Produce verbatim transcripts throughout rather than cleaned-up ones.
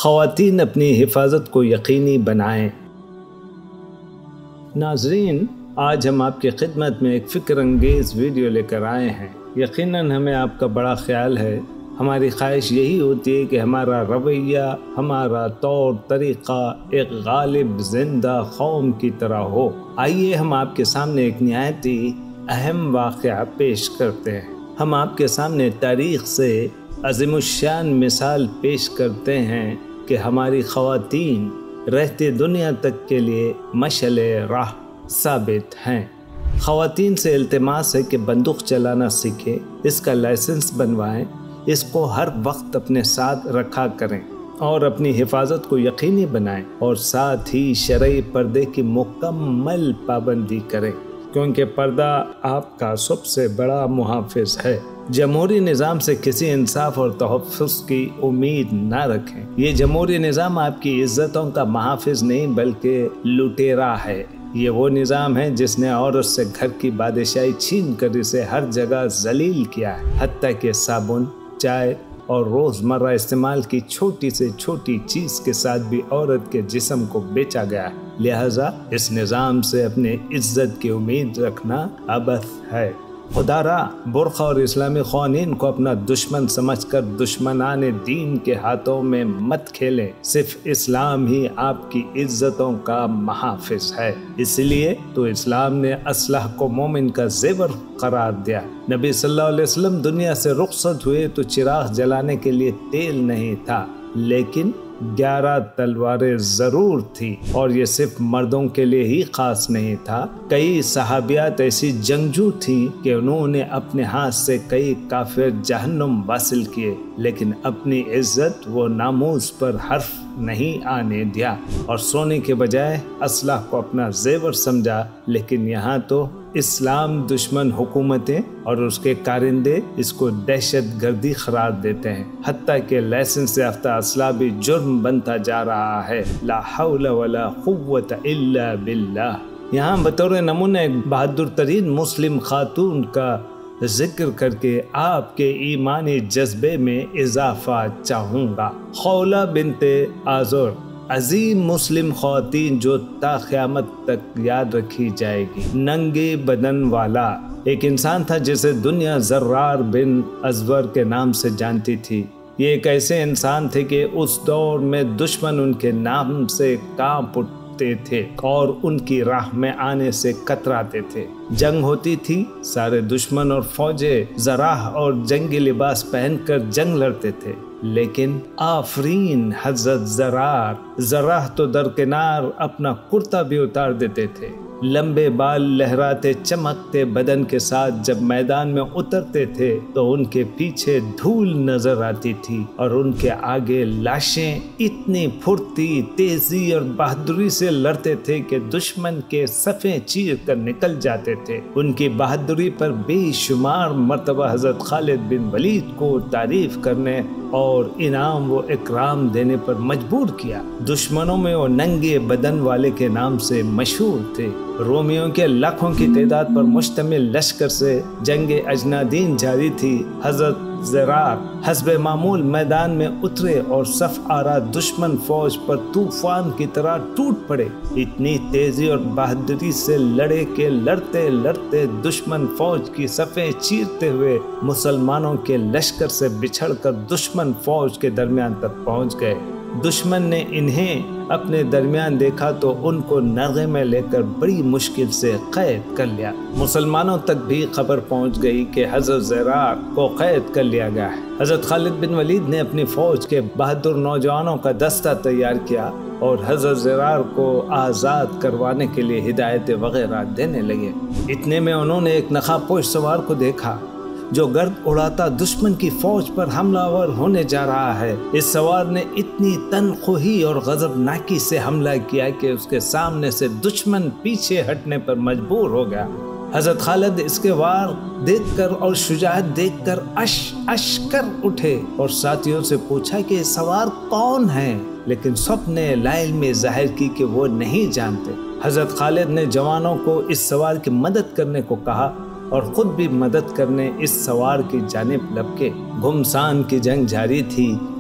خواتین اپنی حفاظت کو یقینی بنائیں۔ ناظرین، آج ہم آپ کی خدمت میں ایک فکر انگیز ویڈیو لے کر آئے ہیں۔ یقیناً ہمیں آپ کا بڑا خیال ہے۔ ہماری خواہش یہی ہوتی ہے کہ ہمارا رویہ، ہمارا طور طریقہ ایک غالب زندہ قوم کی طرح ہو۔ آئیے ہم آپ کے سامنے ایک نہایت ہی اہم واقعہ پیش کرتے ہیں۔ ہم آپ کے سامنے تاریخ سے عظیم الشان مثال پیش کرتے ہیں کہ ہماری خواتین رہتے دنیا تک کے لیے مشعل راہ ثابت ہیں۔ خواتین سے التماس ہے کہ بندوق چلانا سیکھیں، اس کا لائسنس بنوائیں، اس کو ہر وقت اپنے ساتھ رکھا کریں اور اپنی حفاظت کو یقینی بنائیں، اور ساتھ ہی شرعی پردے کی مکمل پابندی کریں، کیونکہ پردہ آپ کا سب سے بڑا محافظ ہے۔ جمہوری نظام سے کسی انصاف اور تحفظ کی امید نہ رکھیں۔ یہ جمہوری نظام آپ کی عزتوں کا محافظ نہیں بلکہ لٹیرا ہے۔ یہ وہ نظام ہے جس نے عورت سے گھر کی بادشاہی چھین کر اسے ہر جگہ ذلیل کیا ہے، حتیٰ کہ صابن، چائے اور روزمرہ استعمال کی چھوٹی سے چھوٹی چیز کے ساتھ بھی عورت کے جسم کو بیچا گیا ہے۔ لہٰذا اس نظام سے اپنے عزت کی امید رکھنا عبث ہے۔ خدا را برقع اور اسلامی قوانین کو اپنا دشمن سمجھ کر دشمنان دین کے ہاتھوں میں مت کھیلیں۔ صرف اسلام ہی آپ کی عزتوں کا محافظ ہے۔ اس لیے تو اسلام نے اسلحہ کو مومن کا زیور قرار دیا۔ نبی صلی اللہ علیہ وسلم دنیا سے رخصت ہوئے تو چراغ جلانے کے لیے تیل نہیں تھا، لیکن گیارہ تلواریں ضرور تھی، اور یہ صرف مردوں کے لیے ہی خاص نہیں تھا۔ کئی صحابیات ایسی جنگجو تھیں کہ انہوں نے اپنے ہاتھ سے کئی کافر جہنم واصل کیے، لیکن اپنی عزت و ناموس پر حرف نہیں آنے دیا، اور سونے کے بجائے اسلحہ کو اپنا زیور سمجھا۔ لیکن یہاں تو اسلام دشمن حکومتیں اور اس کے کارندے اس کو دہشت گردی قرار دیتے ہیں، حتیٰ کہ لائسنس یافتہ اسلحہ بھی جرم بنتا جا رہا ہے۔ لا حول ولا قوت الا باللہ۔ یہاں بطور نمونہ ایک بہادر ترین مسلم خاتون کا ذکر کر کے آپ کے ایمانی جذبے میں اضافہ چاہوں گا۔ خولہ بنت آزر، عظیم مسلم خواتین جو تا قیامت تک یاد رکھی جائے گی۔ ننگے بدن والا ایک انسان تھا جسے دنیا زرار بن ازور کے نام سے جانتی تھی۔ یہ ایک ایسے انسان تھے کہ اس دور میں دشمن ان کے نام سے کانپ اٹھتے تھے اور ان کی راہ میں آنے سے کتراتے تھے۔ جنگ ہوتی تھی، سارے دشمن اور فوجیں زراح اور جنگی لباس پہن کر جنگ لڑتے تھے، لیکن آفرین حضرت زرار زراح تو درکنار اپنا کرتا بھی اتار دیتے تھے۔ لمبے بال لہراتے چمکتے بدن کے ساتھ جب میدان میں اترتے تھے تو ان کے پیچھے دھول نظر آتی تھی، اور ان کے آگے لاشیں اتنی پھرتی، تیزی اور بہادری سے لڑتے تھے کہ دشمن کے صفیں چیر کر نکل جاتے تھے۔ ان کی بہادری پر بے شمار مرتبہ حضرت خالد بن ولید کو تعریف کرنے اور انعام و اکرام دینے پر مجبور کیا۔ دشمنوں میں وہ ننگے بدن والے کے نام سے مشہور تھے۔ رومیوں کے لاکھوں کی تعداد پر مشتمل لشکر سے جنگ اجنادین جاری تھی۔ حضرت زرار حسب معمول میدان میں اترے اور صف آرا دشمن فوج پر طوفان کی طرح ٹوٹ پڑے۔ اتنی تیزی اور بہادری سے لڑے کہ لڑتے لڑتے دشمن فوج کی صفیں چیرتے ہوئے مسلمانوں کے لشکر سے بچھڑ کر دشمن فوج کے درمیان تک پہنچ گئے۔ دشمن نے انہیں اپنے درمیان دیکھا تو ان کو نرغے میں لے کر بڑی مشکل سے قید کر لیا۔ مسلمانوں تک بھی خبر پہنچ گئی کہ حضرت زرار کو قید کر لیا گیا ہے۔ حضرت خالد بن ولید نے اپنی فوج کے بہادر نوجوانوں کا دستہ تیار کیا اور حضرت زرار کو آزاد کروانے کے لیے ہدایتیں وغیرہ دینے لگے۔ اتنے میں انہوں نے ایک نقاب پوش سوار کو دیکھا جو گرد اڑاتا دشمن کی فوج پر حملہ آور ہونے جا رہا ہے۔ اس سوار نے اتنی تنخوہی اور غضبناکی سے حملہ کیا کہ اس کے سامنے سے دشمن پیچھے ہٹنے پر مجبور ہو گیا۔ حضرت خالد اس کے وار دیکھ کر اور شجاعت دیکھ کر اش اش کر اٹھے اور ساتھیوں سے پوچھا کہ سوار کون ہیں، لیکن سب نے لا علمی ظاہر کی کہ وہ نہیں جانتے۔ حضرت خالد نے جوانوں کو اس سوار کی مدد کرنے کو کہا اور خود بھی مدد کرنے اس سوار کی جانب لپکے۔ گھمسان کی جنگ جاری تھی۔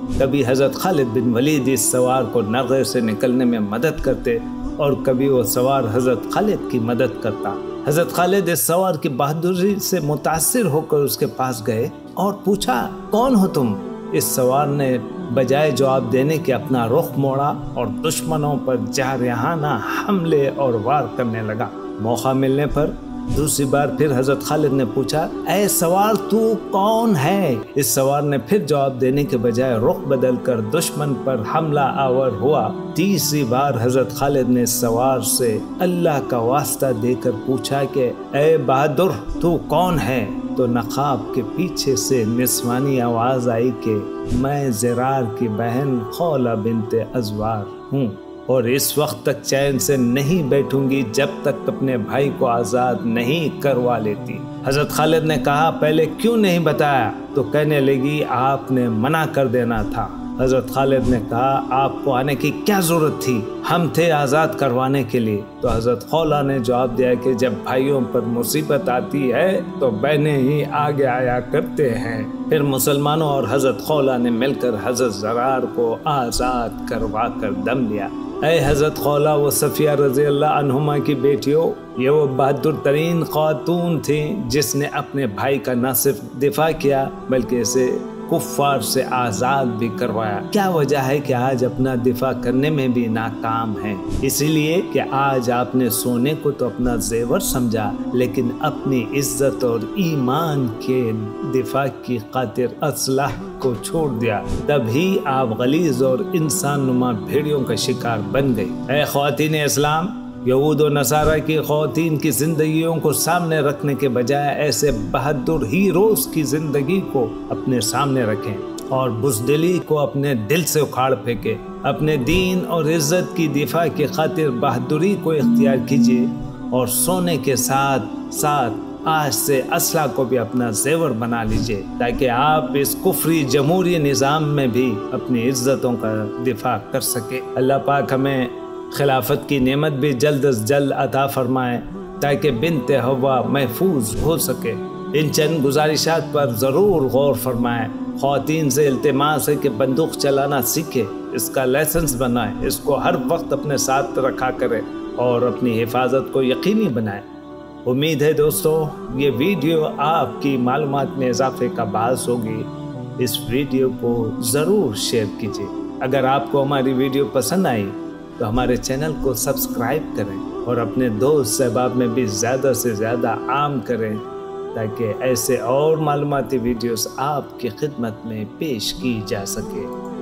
کبھی حضرت خالد بن ولید اس سوار کو نرغے سے نکلنے میں مدد کرتے اور کبھی وہ سوار حضرت خالد کی مدد کرتا۔ حضرت خالد اس سوار کی بہادری سے متاثر ہو کر اس کے پاس گئے اور پوچھا، کون ہو تم؟ اس سوار نے بجائے جواب دینے کے اپنا رخ موڑا اور دشمنوں پر جارحانہ حملے اور وار کرنے لگا۔ موقع ملنے پر دوسری بار پھر حضرت خالد نے پوچھا، اے سوار تو کون ہے؟ اس سوار نے پھر جواب دینے کے بجائے رخ بدل کر دشمن پر حملہ آور ہوا۔ تیسری بار حضرت خالد نے سوار سے اللہ کا واسطہ دے کر پوچھا کہ اے بہادر تو کون ہے؟ تو نقاب کے پیچھے سے نسوانی آواز آئی کہ میں زرار کی بہن خولہ بنت ازوار ہوں اور اس وقت تک چین سے نہیں بیٹھوں گی جب تک اپنے بھائی کو آزاد نہیں کروا لیتی۔ حضرت خالد نے کہا، پہلے کیوں نہیں بتایا؟ تو کہنے لگی، آپ نے منع کر دینا تھا۔ حضرت خالد نے کہا، آپ کو آنے کی کیا ضرورت تھی؟ ہم تھے آزاد کروانے کے لیے۔ تو حضرت خولہ نے جواب دیا کہ جب بھائیوں پر مصیبت آتی ہے تو بہنیں ہی آگے آیا کرتے ہیں۔ پھر مسلمانوں اور حضرت خولہ نے مل کر حضرت زرار کو آزاد کروا کر دم لیا۔ اے حضرت خولہ و صفیہ رضی اللہ عنہما کی بیٹیوں، یہ وہ بہادر ترین خاتون تھیں جس نے اپنے بھائی کا نہ صرف دفاع کیا بلکہ اسے کفار سے آزاد بھی کروایا۔ کیا وجہ ہے کہ آج اپنا دفاع کرنے میں بھی ناکام ہیں؟ اسی لیے کہ آج آپ نے سونے کو تو اپنا زیور سمجھا لیکن اپنی عزت اور ایمان کے دفاع کی خاطر اسلحہ کو چھوڑ دیا، تبھی آپ غلیظ اور انسان نما بھیڑیوں کا شکار بن گئی۔ اے خواتین اسلام، یہود و نصارہ کی خواتین کی زندگیوں کو سامنے رکھنے کے بجائے ایسے بہادر ہیروز کی زندگی کو اپنے سامنے رکھیں اور بزدلی کو اپنے دل سے اکھاڑ پھینکیں۔ اپنے دین اور عزت کی دفاع کی خاطر بہادری کو اختیار کیجیے اور سونے کے ساتھ ساتھ آج سے اسلحہ کو بھی اپنا زیور بنا لیجیے تاکہ آپ اس کفری جمہوری نظام میں بھی اپنی عزتوں کا دفاع کر سکے۔ اللہ پاک ہمیں خلافت کی نعمت بھی جلد از جلد عطا فرمائے تاکہ بنت حوا محفوظ ہو سکے۔ ان چند گزارشات پر ضرور غور فرمائیں۔ خواتین سے التماس ہے کہ بندوق چلانا سیکھے، اس کا لائسنس بنائے، اس کو ہر وقت اپنے ساتھ رکھا کرے اور اپنی حفاظت کو یقینی بنائے۔ امید ہے دوستو یہ ویڈیو آپ کی معلومات میں اضافے کا باعث ہوگی۔ اس ویڈیو کو ضرور شیئر کیجیے۔ اگر آپ کو ہماری ویڈیو پسند آئی تو ہمارے چینل کو سبسکرائب کریں اور اپنے دوست احباب میں بھی زیادہ سے زیادہ عام کریں تاکہ ایسے اور معلوماتی ویڈیوز آپ کی خدمت میں پیش کی جا سکے۔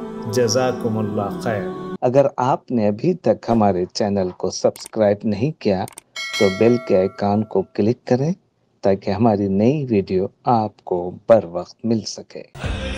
جزاکم اللہ خیر۔ اگر آپ نے ابھی تک ہمارے چینل کو سبسکرائب نہیں کیا تو بیل کے آئیکن کو کلک کریں تاکہ ہماری نئی ویڈیو آپ کو بر وقت مل سکے۔